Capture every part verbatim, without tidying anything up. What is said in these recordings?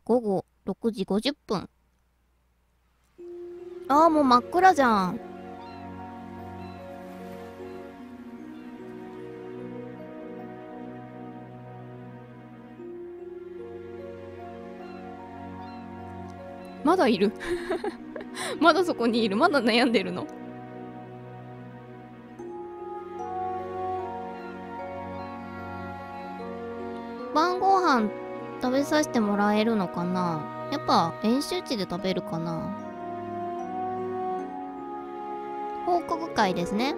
ごごろくじごじゅっぷん。ああ、もう真っ暗じゃん。まだいるまだそこにいる。まだ悩んでるの。晩ご飯食べさせてもらえるのかな。やっぱ演習地で食べるかな。報告会ですね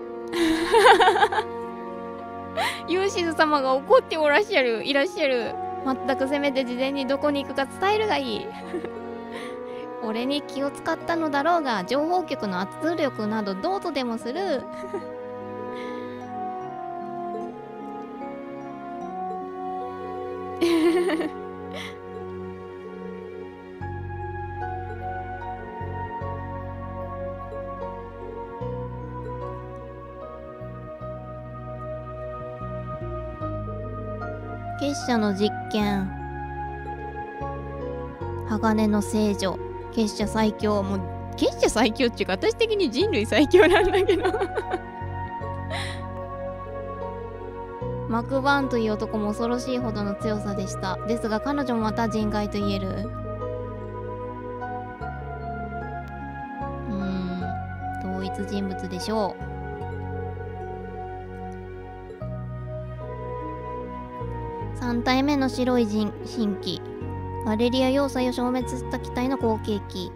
ユーシズ様が怒っておらっしゃる。いらっしゃる。まったくせめて事前にどこに行くか伝えるがいい俺に気を使ったのだろうが、情報局の圧力などどうとでもする結社の実験、鋼の聖女、結社最強。もう結社最強っていうか、私的に人類最強なんだけどマクバーンという男も恐ろしいほどの強さでした。ですが彼女もまた人外と言える。うーん、同一人物でしょう。さん体目の白い人神器、ガレリア要塞を消滅した機体の後継機。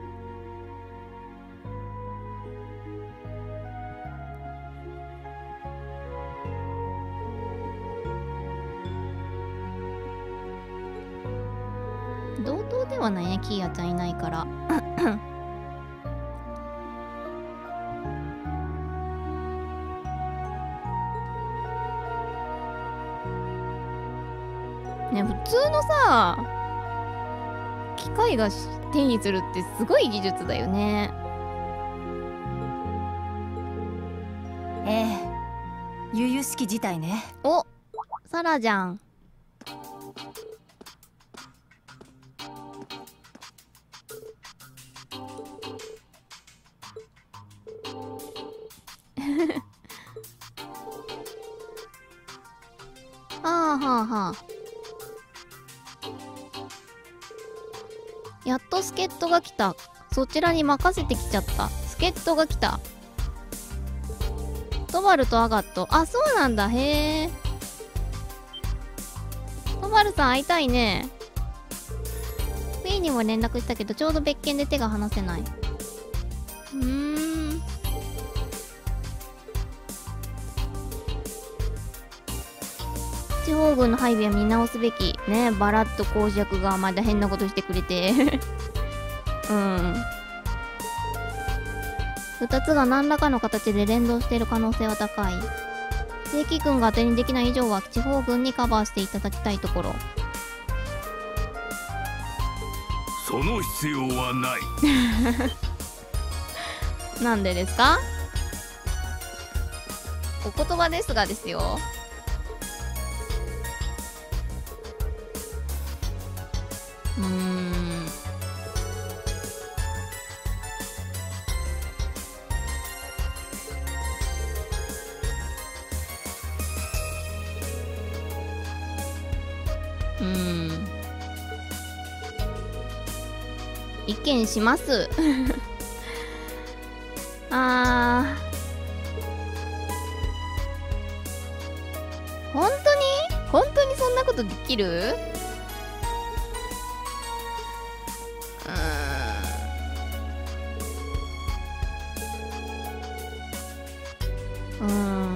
同等ではないね、キーヤちゃんいないからね、普通のさ機械が手にするってすごい技術だよね。 ええ、悠々しき事態ね。 お、サラじゃん。はあはあはあ。やっと助っ人が来た。そちらに任せてきちゃった。助っ人が来た。トバルとアガット。あ、そうなんだ。へえ。トバルさん会いたいね。フィーにも連絡したけど、ちょうど別件で手が離せない。うーん。地方軍の配備は見直すべき。ね、バラッと公爵がまだ変なことしてくれて。うん。二つが何らかの形で連動している可能性は高い。正規軍が当てにできない以上は地方軍にカバーしていただきたいところ。 その必要はないなんでですか？お言葉ですがですよ。うーん。うーん。意見しますあー。本当に本当にそんなことできる？うーん。うーん。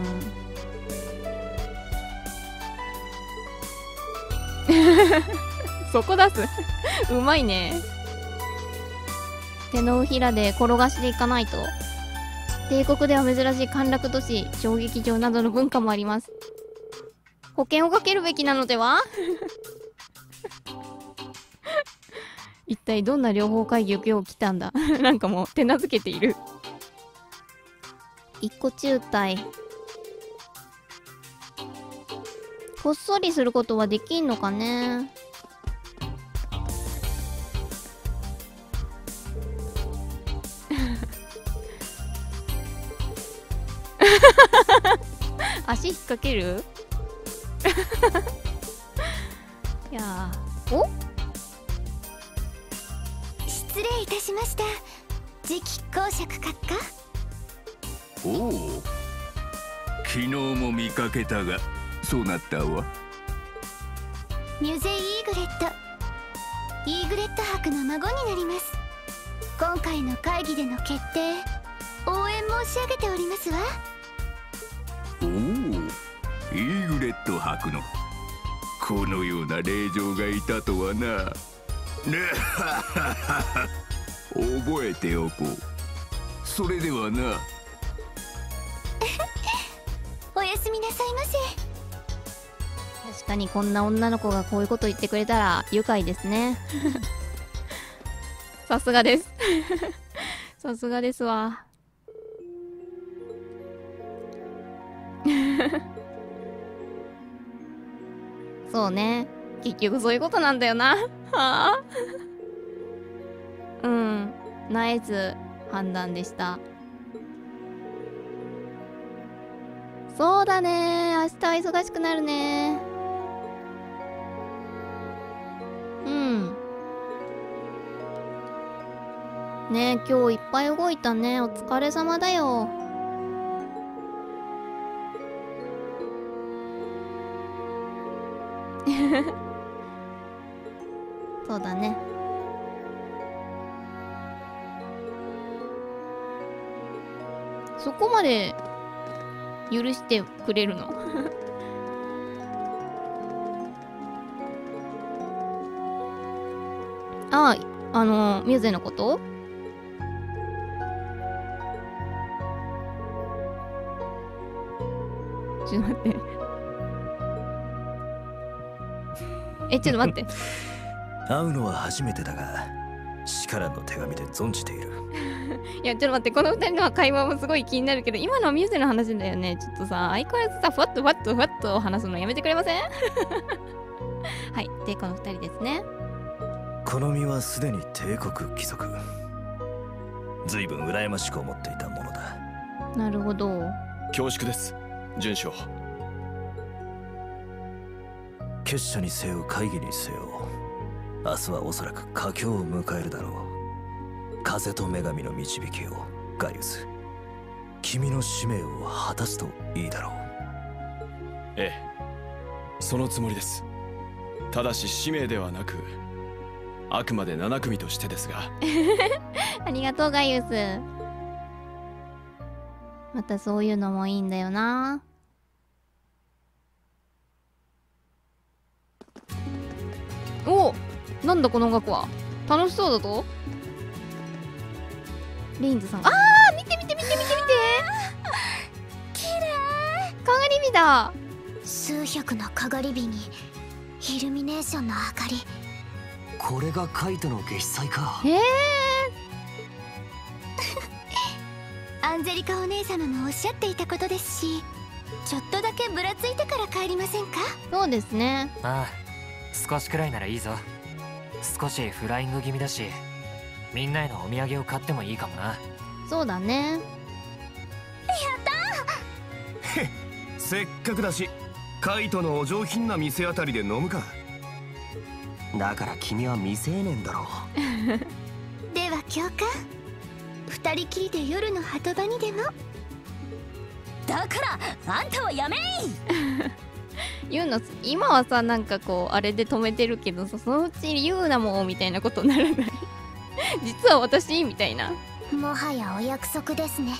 そこ出すうまいね。手のひらで転がしていかないと。帝国では珍しい陥落都市、小劇場などの文化もあります。保険をかけるべきなのでは一体どんな両方会議を今日来たんだなんかもう手なずけている。一個中隊。こっそりすることはできんのかね。 掛けるいやー、お失礼いたしました。次期公爵閣下。 おお、昨日も見かけたがそうなったわ。 ミュゼイ・イーグレット、イーグレット伯の孫になります。今回の会議での決定、応援申し上げておりますわ。 おお、イーグレット伯のこのような令嬢がいたとはな。ね覚えておこう。それではな。 おやすみなさいませ。 確かにこんな女の子がこういうこと言ってくれたら愉快ですねさすがですさすがですわそうね、結局そういうことなんだよなはあうんナイス判断でした。そうだね、明日は忙しくなるね。うんねえ、今日いっぱい動いたね。お疲れ様だよ。そうだね。そこまで許してくれるのああ、あのミューゼのこと？ちょっと待ってえ、ちょっと待って会うのは初めてだが、死からの手紙で存じているいや、ちょっと待って、この二人の会話もすごい気になるけど、今のはミューゼの話だよね。ちょっとさ、相変わらずさ、ふわっとふわっとふわっと話すのやめてくれませんはい、で、この二人ですね。 この身はすでに帝国貴族。随分羨ましく思っていたものだ。 なるほど。 恐縮です、準将。 結社にせよ会議にせよ、明日はおそらく佳境を迎えるだろう。風と女神の導きをガイウス、君の使命を果たすといいだろう。 ええ、そのつもりです。ただし使命ではなく、あくまで七組としてですがありがとうガイウス。またそういうのもいいんだよな。お、なんだこの音楽は。楽しそうだぞ。レインズさん、あー、見て見て見て見て見て綺麗。 かがり火だ。 数百のかがり火にイルミネーションの明かり。 これがカイトの月祭か。 へえアンゼリカお姉様もおっしゃっていたことですし、ちょっとだけぶらついてから帰りませんか？ そうですね。 ああ、少しくらいならいいぞ。少しフライング気味だし、みんなへのお土産を買ってもいいかもな。 そうだね。 やったーせっかくだしカイトのお上品な店あたりで飲むか。だから君は未成年だろうでは教官、二人きりで夜の鳩場にでも。 だからあんたはやめい言うの、今はさ、なんかこうあれで止めてるけどさ、そのうち言うなもんみたいなことにならない実は私みたいな。 もはやお約束ですね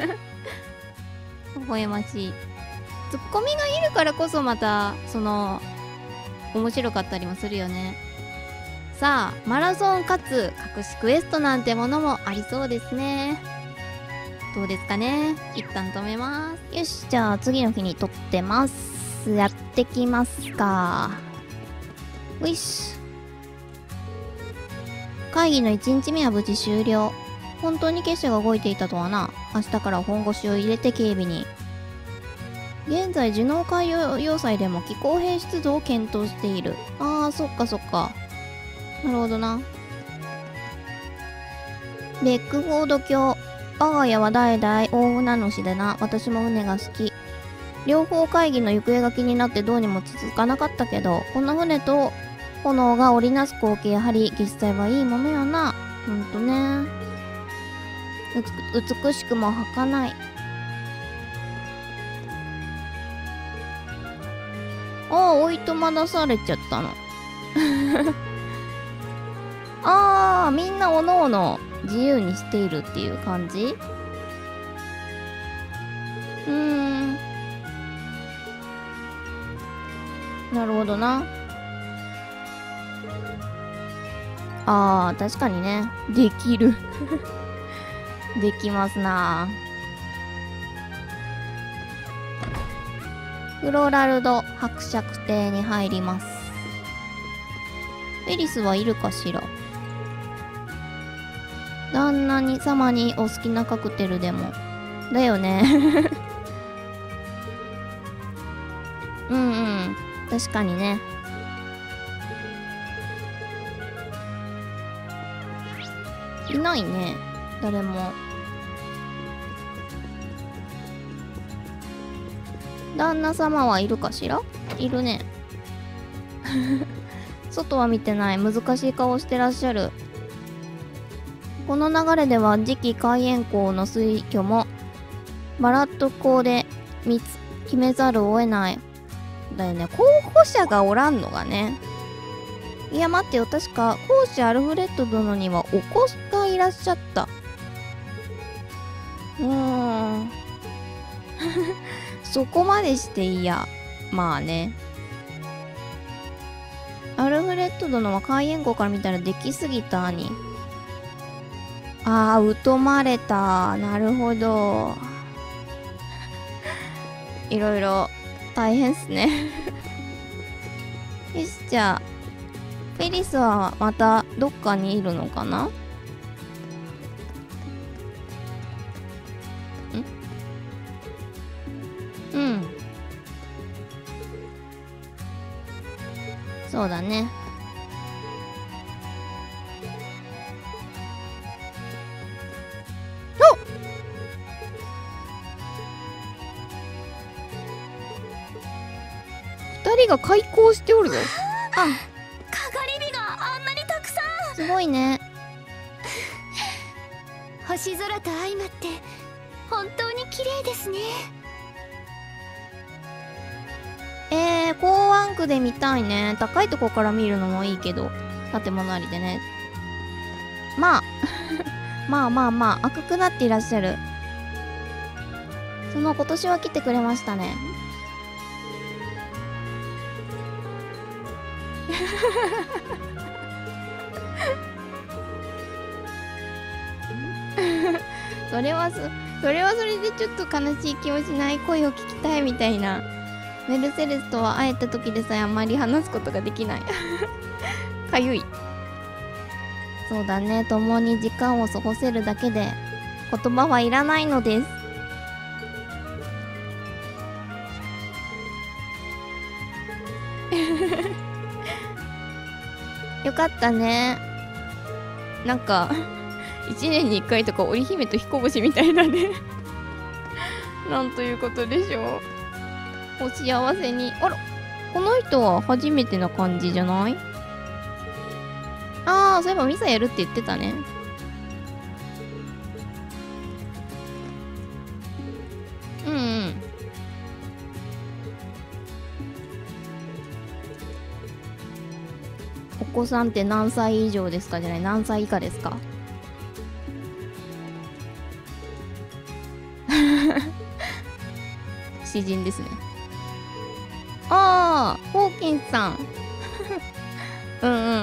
微笑ましい。ツッコミがいるからこそまたその面白かったりもするよね。さあ、マラソンかつ隠しクエストなんてものもありそうですね。どうですかね。一旦止めます。よし、じゃあ次の日に撮ってます。やってきますか。よし。会議のいちにちめは無事終了。本当に結社が動いていたとはな。明日から本腰を入れて警備に。現在樹能海洋要塞でも気候兵出動を検討している。あー、そっかそっか。なるほどな。ベックフォード卿。我が家は代々大船主でな。私も船が好き。 両方会議の行方が気になってどうにも続かなかったけど、この船と炎が織りなす光景、やはり実際はいいものよな。ほんとね。うつ美しくも儚い。ああ、おいとま出されちゃったの。ああ、みんなおのおの自由にしているっていう感じ？うーん。なるほどな。ああ、確かにね。できる。できますな。フロラルド伯爵邸に入ります。フェリスはいるかしら。旦那に様にお好きなカクテルでも。だよね。うんうん。確かにね。いないね。誰も。旦那様はいるかしら？いるね。外は見てない。難しい顔してらっしゃる。この流れでは次期海援港の推挙もバラット港でみつ決めざるを得ない。だよね。候補者がおらんのがね。いや待ってよ、確か公使アルフレッド殿にはお子がいらっしゃった。うーん。そこまでしていや。まあね。アルフレッド殿は海援校から見たらできすぎたに。ああ、疎まれた。なるほど。いろいろ大変っすね。よし、じゃあ。フェリスはまたどっかにいるのかな？ん？うん。そうだね。おっ！二人が開口しておるぞ。あ。すごいね。 星空と相まって本当に綺麗ですね。 えー、高ワンクで見たいね。高いとこから見るのもいいけど、建物ありでね。まあまあまあまあ赤くなっていらっしゃる。その今年は来てくれましたね。それはそ、それはそれでちょっと悲しい気もしない？声を聞きたいみたいな。メルセデスとは会えた時でさえあんまり話すことができない。かゆい。そうだね、共に時間を過ごせるだけで言葉はいらないのです。よかったね。なんか一年に一回とか織姫と彦星みたいだね。なんということでしょう。お幸せに。あら、この人は初めてな感じじゃない？ああ、そういえばミサやるって言ってたね。うんうん。お子さんって何歳以上ですかじゃない、何歳以下ですか？詩人ですね。ああ、ホーキンスさん。うんうんうん。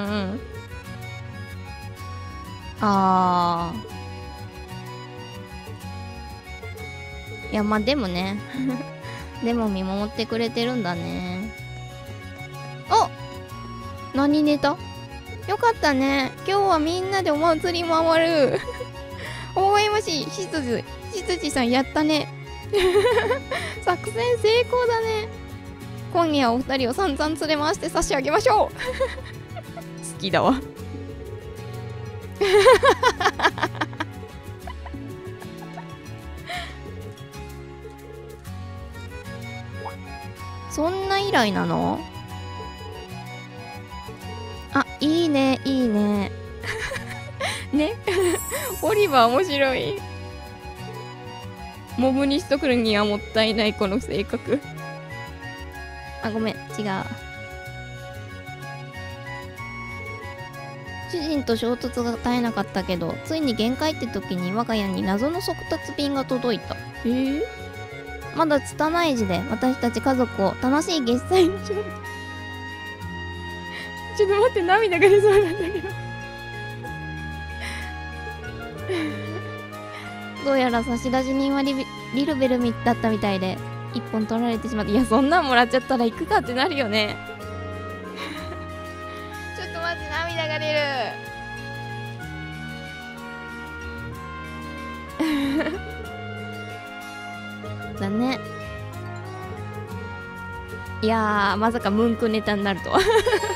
ああ。いや、まあでもね。でも見守ってくれてるんだね。あ、何ネタ？よかったね。今日はみんなでお祭り回る。微笑ましい。しつじ、しつじさんやったね。作戦成功だね。今夜お二人を散々連れ回して差し上げましょう。好きだわ。 そんな以来なの？あ、いいね、いいね。ねオリバー面白い。モブにしとくにはもったいないこの性格。あ、ごめん、違う。主人と衝突が絶えなかったけど、ついに限界って時に我が家に謎の速達便が届いた。えー、まだ拙い字で私たち家族を楽しい月祭にちょっと待って、涙が出そうなんだけどどうやら差出人は リ, リルベルミだったみたいで一本取られてしまって、いやそんなんもらっちゃったら行くかってなるよねちょっと待って、涙が出るだね。いやー、まさかムンクネタになるとは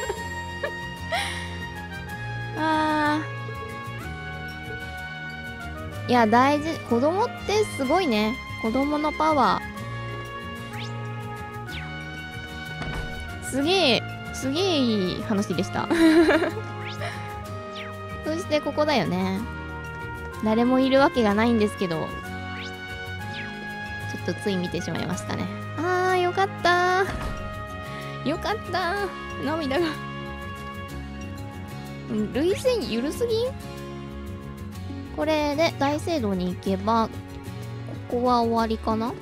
あー、いや大事。子供ってすごいね。子供のパワーすげえすげえいい話でしたそしてここだよね。誰もいるわけがないんですけど、ちょっとつい見てしまいましたね。あー、よかったーよかったー。涙が涙腺ゆるすぎん。これで大聖堂に行けばここは終わりかな。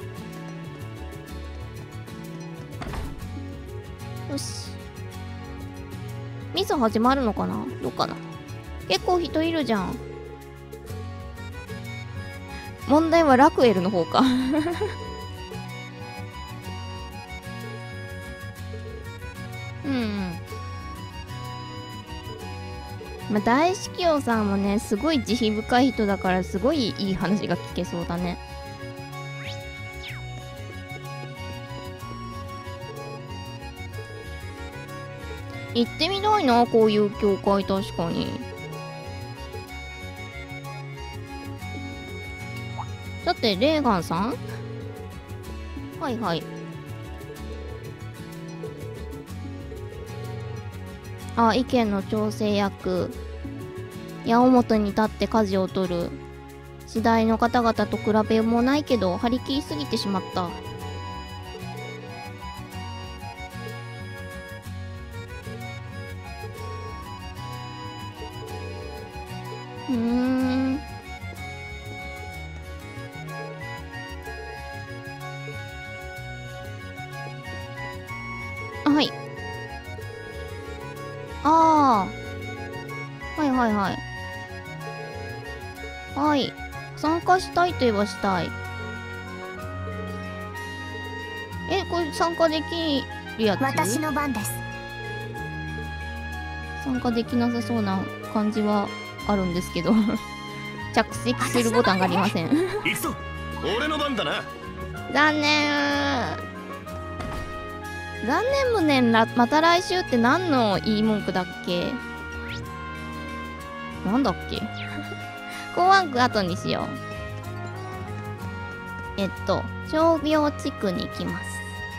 よし、ミス始まるのかな。どうかな。結構人いるじゃん。問題はラクエルの方かうんうん。まあ、大司教さんもね、すごい慈悲深い人だから、すごいいい話が聞けそうだね。行ってみたいな、こういう教会。確かに。だってレーガンさん、はいはい。あ、意見の調整役。矢面に立って舵を取る。次第の方々と比べもないけど張り切りすぎてしまった。うーん。はい。ああ。はいはいはい。はい。参加したいといえばしたい。え、これ参加できるやつ？ 私の番です。 参加できなさそうな感じはあるんですけど着席するボタンがありません行くぞ、俺の番だな。 残念残念無念。らまた来週って何の言い文句だっけ。なんだっけ公安区後にしよう。えっと傷病地区に行きます。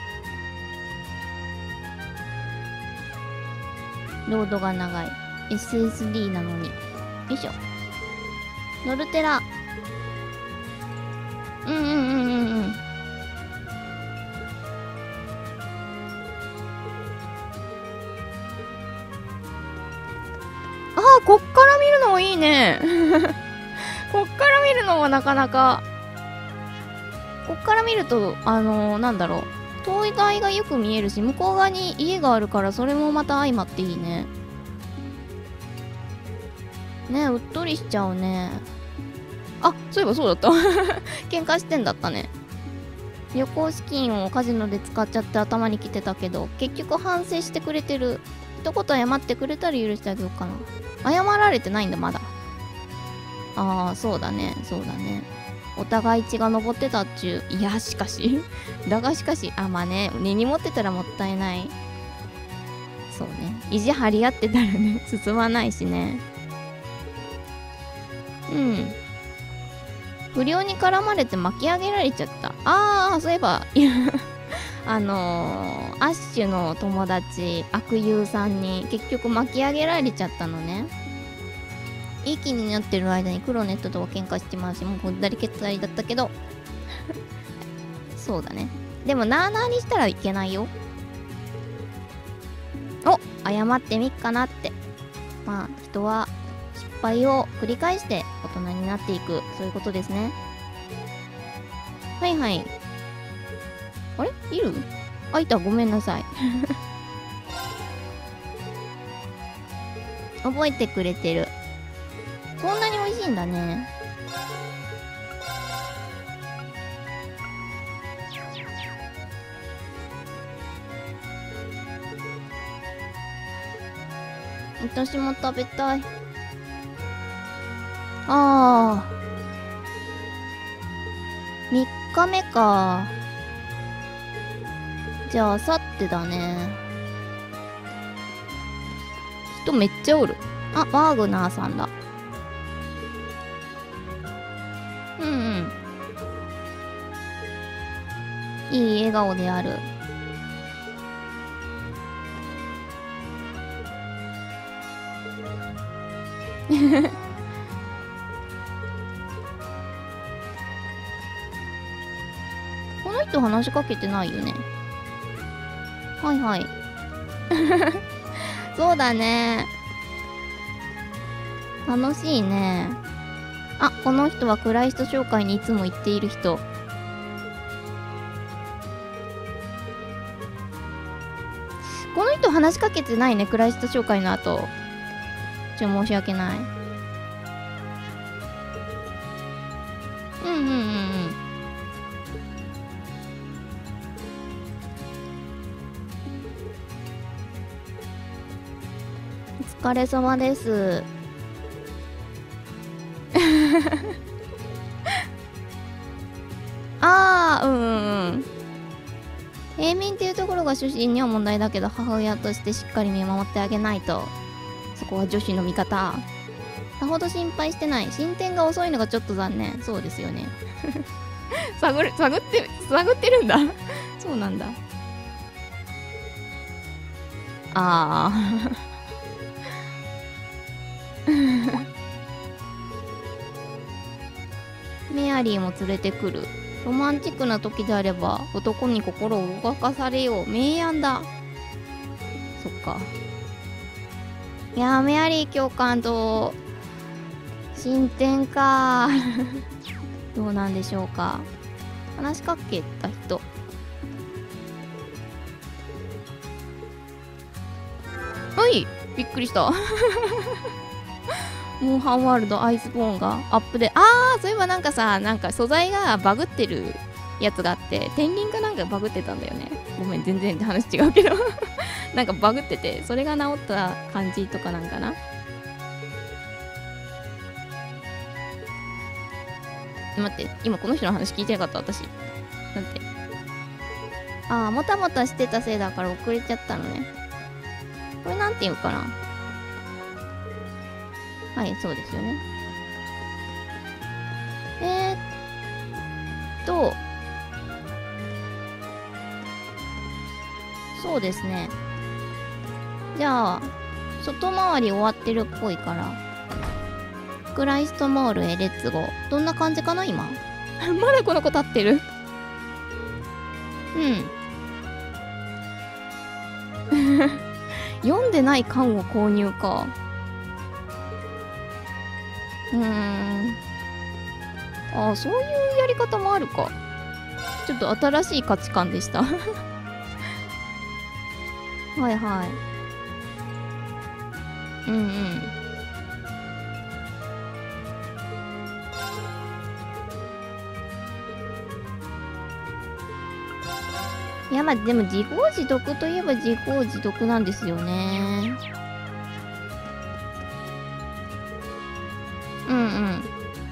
ロードが長い エスエスディー なのに。よいしょ。ノルテラ。うんうんうんうんうん。ああ、こっから見るのもいいねこっから見るのもなかなか。こっから見るとあのー、なんだろう、灯台がよく見えるし、向こう側に家があるから、それもまた相まっていいね。ね、うっとりしちゃうね。あ、そういえばそうだった喧嘩してんだったね。旅行資金をカジノで使っちゃって頭にきてたけど、結局反省してくれてる。一言謝ってくれたら許してあげようかな。謝られてないんだまだ。ああ、そうだねそうだね。お互い血が上ってたっちゅう。いやしかしだがしかし、あ、まあね、根に持ってたらもったいない。そうね、意地張り合ってたらね進まないしね。うん。不良に絡まれて巻き上げられちゃった。ああ、そういえばいやあのー、アッシュの友達悪友さんに結局巻き上げられちゃったのね。いい気になってる間にクロネットとは喧嘩してますし、もうこんだりけったりだったけどそうだね。でもなーなーにしたらいけないよ。お、謝ってみっかなって。まあ人は失敗を繰り返して大人になっていく、そういうことですね。はいはい。あれいる？あ、いた。ごめんなさい覚えてくれてる。こんなに美味しいんだね。私も食べたい。ああ。みっかめか。じゃあ、あさってだね。人めっちゃおる。あ、ワーグナーさんだ。うんうん。いい笑顔である。この人話しかけてないよね。はいはいそうだね。楽しいね。あ、この人は暗い人紹介にいつも行っている人。この人話しかけてないね、暗い人紹介の後。ちょ、申し訳ない。うんうんうんうん。お疲れ様です。ああ、うんうんうん。平民っていうところが主人には問題だけど、母親としてしっかり見守ってあげないと。そこは女子の味方。さほど心配してない。進展が遅いのがちょっと残念。そうですよね。探る、探って、探ってるんだ。そうなんだ。ああ。メアリーも連れてくる。ロマンチックな時であれば男に心を動かされよう。明暗だ。そっか。いやー、メアリー教官と進展かどうなんでしょうか。話しかけた人。はい、びっくりしたモンハンワールドアイスボーンがアップで、あー、そういえばなんかさ、なんか素材がバグってるやつがあって、天輪かなんかバグってたんだよね。ごめん、全然話違うけどなんかバグってて、それが治った感じとかなんかな。待って、今この人の話聞いてなかった私。なんて。あー、もたもたしてたせいだから遅れちゃったのね。これなんていうかな。はい、そうですよね。えー、っと、そうですね。じゃあ、外回り終わってるっぽいから、クライストモールへレッツゴー。どんな感じかな、今。まだこの子立ってる。うん。読んでない缶を購入か。うーん。ああ、そういうやり方もあるか。ちょっと新しい価値観でしたはいはい。うんうん。いや、まあでも自業自得といえば自業自得なんですよね。うんうん。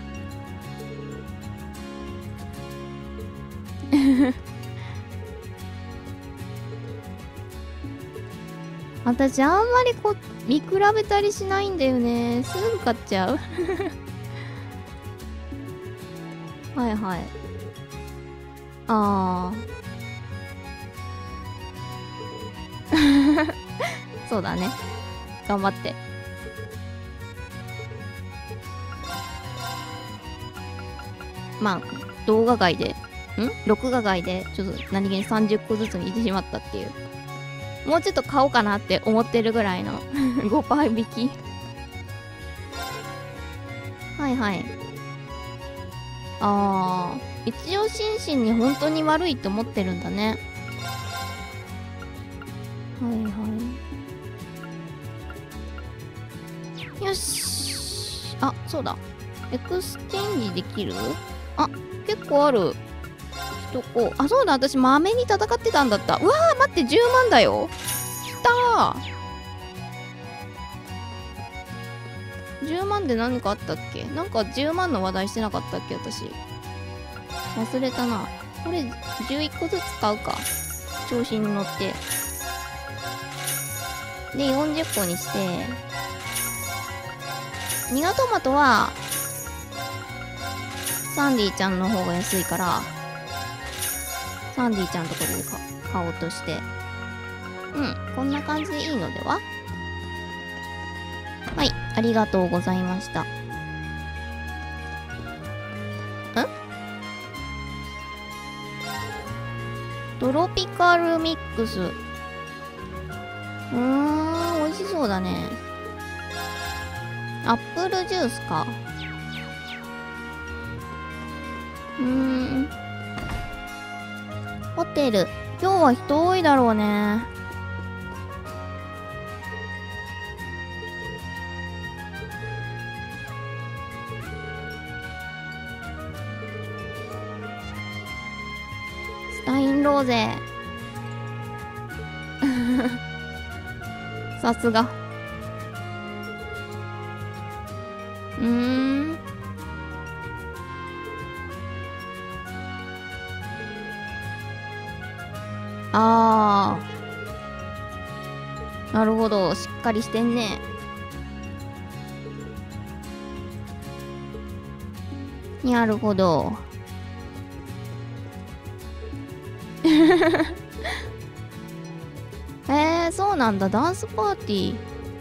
私あんまりこう見比べたりしないんだよね。すぐ買っちゃうはいはい。ああ。 そうだね。頑張って。まあ、動画外で、ん録画外で、ちょっと何気にさんじゅっこずつにしてしまったっていう。もうちょっと買おうかなって思ってるぐらいのごパーセント引き。はいはい。あー、一応心身に本当に悪いって思ってるんだね。はいはい。よし。あ、そうだ。エクスチェンジできる？あ、結構ある。しとこう。あ、そうだ。私、豆に戦ってたんだった。うわー、待って、じゅうまんだよ。きたー。じゅうまんで何かあったっけ？なんかじゅうまんの話題してなかったっけ私。忘れたな。これ、じゅういっこずつ買うか。調子に乗って。で、よんじゅっこにして。ニガトマトは、サンディちゃんの方が安いから、サンディちゃんのところで買おうとして。うん、こんな感じでいいのでは？はい、ありがとうございました。ん？トロピカルミックス。うーん、美味しそうだね。アップルジュースか。うーん。ホテル。今日は人多いだろうね。スタインローゼ。さすが。うーん。あー。なるほど。しっかりしてんね。なるほど。えー、そうなんだ。ダンスパーティー。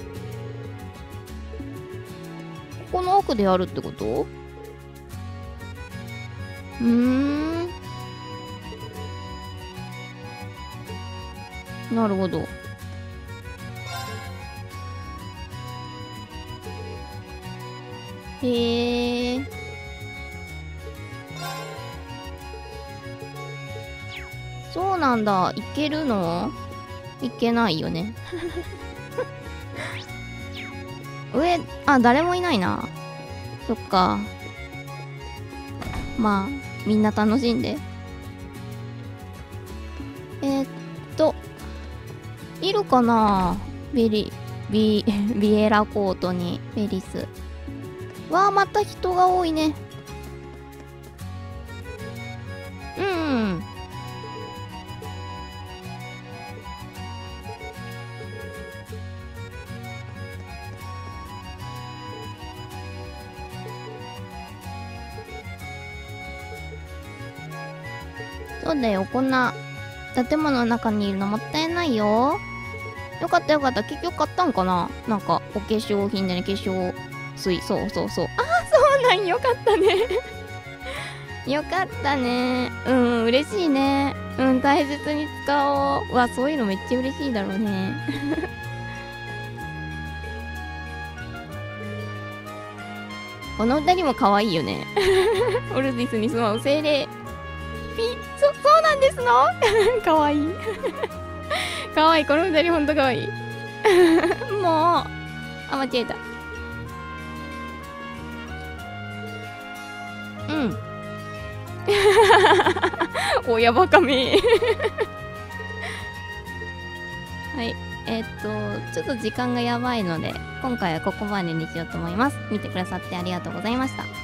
ここの奥でやるってこと？うーん。なるほど。へえ。そうなんだ。いけるの？いけないよね。上、あ、誰もいないな。そっか。まあ、みんな楽しんで。えー、っと、いるかな？ベリ、ビ、ビエラコートにフェリス。わあ、また人が多いね。うん。そうだよ、こんな建物の中にいるのもったいないよ。よかったよかった。結局買ったんかな？なんか、お化粧品でね、化粧水。そうそうそう。ああ、そうなん、よかったね。よかったね。うん、嬉しいね。うん、大切に使おう。うわ、そういうのめっちゃ嬉しいだろうね。この二人も可愛いよね。オルディスに住まう精霊。ピそ、そうなんですの？かわいい。かわいい。この二人ほんとかわいい。もう。あ、間違えた。うん。親バカめ。はい。えー、っと、ちょっと時間がやばいので、今回はここまでにしようと思います。見てくださってありがとうございました。